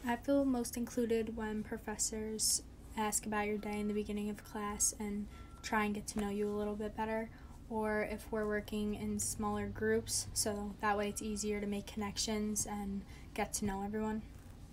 I feel most included when professors ask about your day in the beginning of class and try and get to know you a little bit better, or if we're working in smaller groups, so that way it's easier to make connections and get to know everyone.